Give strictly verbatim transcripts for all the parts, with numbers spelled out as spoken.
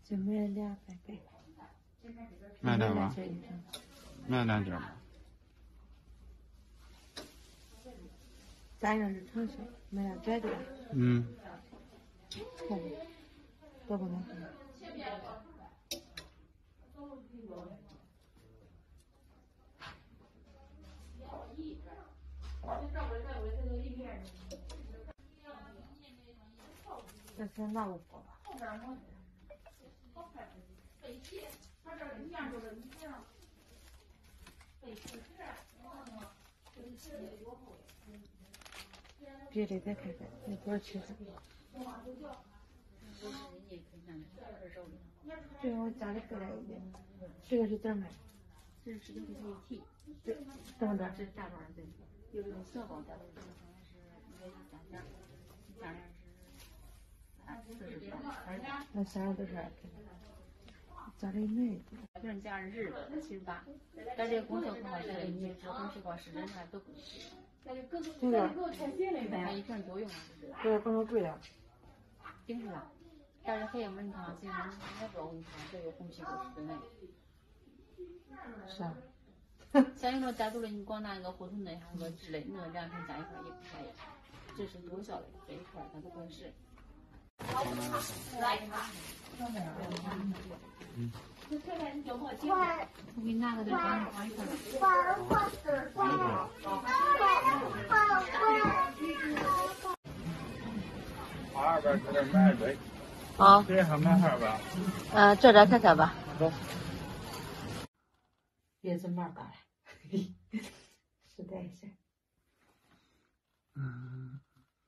就买了俩白白。 买点吧，买两件吧。 咱这是长袖，买俩窄的。 嗯。 看着，多不能看。这先拿我包吧。别的再看看，那多少钱？这个我家里回来一点。这个是怎么买？ 这是十六块钱一屉。 这这么大？ 这是大包的，有这种小包的，这个好像是一个一三两，三两是三四十三。 那三两多少？家里买的。 有人家是日的，七十八。但这个功效很好，这个你吃红西瓜、湿疹啥都不吃。 这个买一瓶多用啊。 这个可能贵了。 顶是吧？但是黑门汤其实那个我跟你说，这个红皮果是真的。 是啊。 像有种单独的，你光拿那个胡同内还有个之类，那两瓶加一块也不便宜。这是多效的，这一块它都合适。 嗯。 我给你拿个这张放一块。 二边这点买呗。 好。 这还买二吧？ 嗯，这点看看吧。走。叶子蛮大嘞，实在一些。 嗯。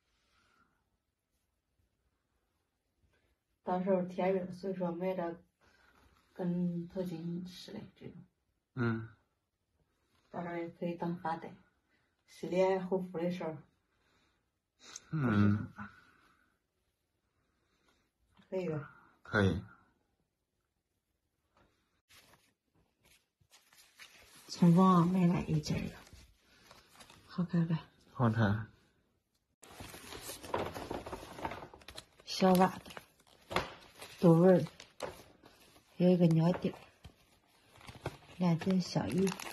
到时候天热，所以说买的跟头巾似的这种。 嗯。 到时候也可以当发带，洗脸护肤的时候。 嗯。 可以吧？ 可以。 从网上买了一件儿，好看吧？ 好看。 小袜子，多纹儿，有一个尿垫儿，两件小衣服。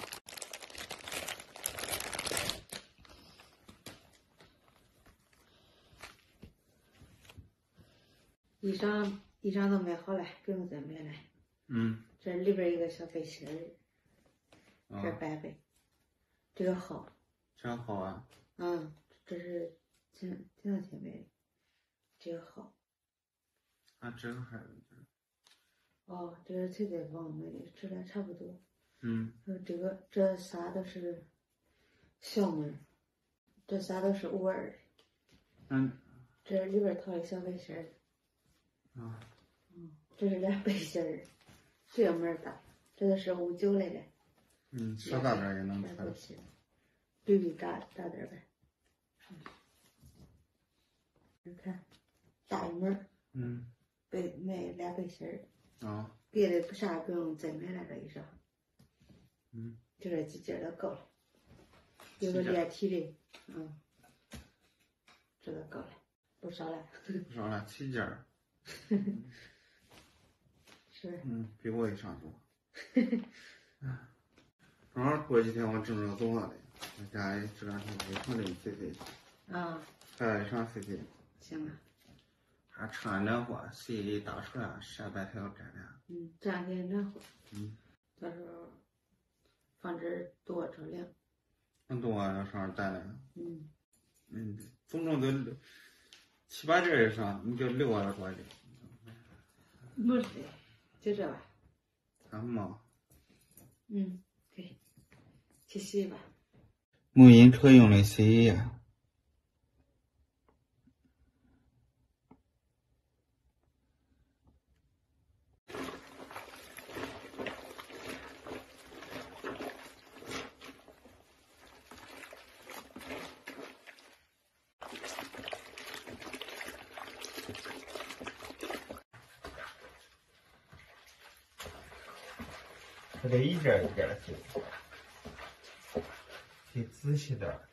衣裳衣裳都买好了，不用再买了。 嗯。 这里边一个小背心儿。这白白，这个好， 这好啊。 嗯，这是前前两天买的，这个好。 啊，这个还。 哦，这个才在网上买的，质量差不多。 嗯。 这个这仨都是小门，这仨都是五二的。 嗯。 这里边套一个小背心儿。 啊。 嗯，这是俩背心儿，这个门大，这个是五九来的。 嗯，小大点也能穿。 对比大大点呗。你看，大一门。 嗯。 背买俩背心儿。 啊。 别的不啥不用再买了，这衣裳。 嗯。 就这几件都够了。有个连体的，嗯，这个够了，不少了。 不少了，七件儿。 是。 嗯，比我衣裳多。正好过几天我正正走了的，我家里这两天没什么的 C C。 啊。 还上 C C。 行啊。 还吃完暖和，洗大出来，晒白天要干的。 嗯，这两天暖和。 嗯。 到时候放这儿多着凉。 很多啊，要上面带来。 嗯。 嗯，总共得七八件以上，你就六万多一点。 不是，就这吧。 还忙。 嗯，可以。去洗吧。 母婴车用的洗衣液。它得一件一件的洗，洗仔细点儿。